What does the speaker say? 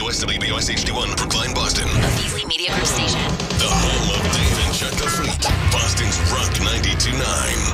WBOS, WBOS HD1, Brookline, Boston. A Beasley Media Group station. The home of Dave and Chuck the Freak. Boston's Rock 92.9.